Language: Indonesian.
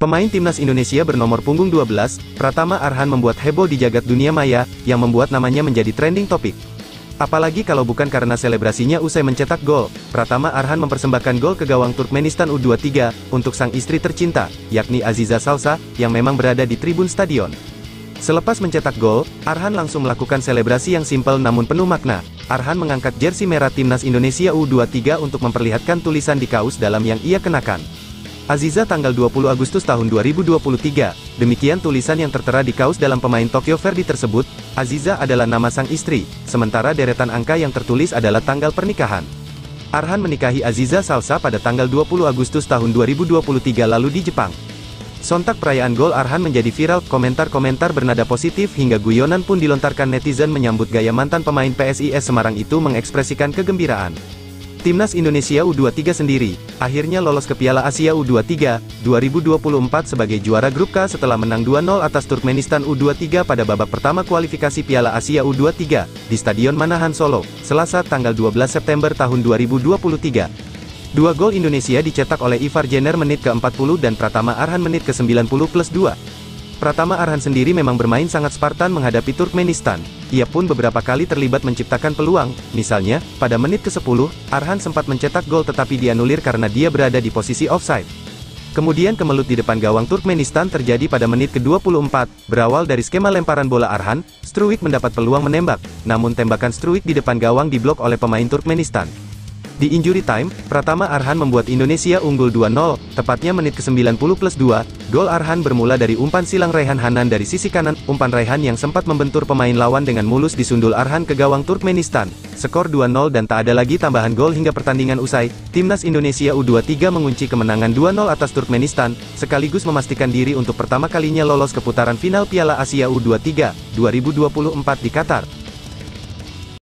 Pemain timnas Indonesia bernomor punggung 12, Pratama Arhan membuat heboh di jagat dunia maya, yang membuat namanya menjadi trending topik. Apalagi kalau bukan karena selebrasinya usai mencetak gol, Pratama Arhan mempersembahkan gol ke gawang Turkmenistan U23, untuk sang istri tercinta, yakni Aziza Salsa, yang memang berada di tribun stadion. Selepas mencetak gol, Arhan langsung melakukan selebrasi yang simpel namun penuh makna. Arhan mengangkat jersey merah timnas Indonesia U23 untuk memperlihatkan tulisan di kaos dalam yang ia kenakan. Aziza tanggal 20 Agustus tahun 2023, demikian tulisan yang tertera di kaos dalam pemain Tokyo Verdy tersebut. Aziza adalah nama sang istri, sementara deretan angka yang tertulis adalah tanggal pernikahan. Arhan menikahi Aziza Salsa pada tanggal 20 Agustus tahun 2023 lalu di Jepang. Sontak perayaan gol Arhan menjadi viral, komentar-komentar bernada positif hingga guyonan pun dilontarkan netizen menyambut gaya mantan pemain PSIS Semarang itu mengekspresikan kegembiraan. Timnas Indonesia U23 sendiri, akhirnya lolos ke Piala Asia U23, 2024 sebagai juara grup K setelah menang 2-0 atas Turkmenistan U23 pada babak pertama kualifikasi Piala Asia U23, di Stadion Manahan Solo, Selasa tanggal 12 September tahun 2023. Dua gol Indonesia dicetak oleh Ivar Jenner menit ke-40 dan Pratama Arhan menit ke-90+2. Pratama Arhan sendiri memang bermain sangat Spartan menghadapi Turkmenistan. Ia pun beberapa kali terlibat menciptakan peluang, misalnya, pada menit ke-10, Arhan sempat mencetak gol tetapi dianulir karena dia berada di posisi offside. Kemudian kemelut di depan gawang Turkmenistan terjadi pada menit ke-24, berawal dari skema lemparan bola Arhan, Struik mendapat peluang menembak, namun tembakan Struik di depan gawang diblok oleh pemain Turkmenistan. Di injury time, Pratama Arhan membuat Indonesia unggul 2-0, tepatnya menit ke-90+2, gol Arhan bermula dari umpan silang Raihan Hanan dari sisi kanan, umpan Raihan yang sempat membentur pemain lawan dengan mulus disundul Arhan ke gawang Turkmenistan. Skor 2-0 dan tak ada lagi tambahan gol hingga pertandingan usai, Timnas Indonesia U23 mengunci kemenangan 2-0 atas Turkmenistan, sekaligus memastikan diri untuk pertama kalinya lolos ke putaran final Piala Asia U23, 2024 di Qatar.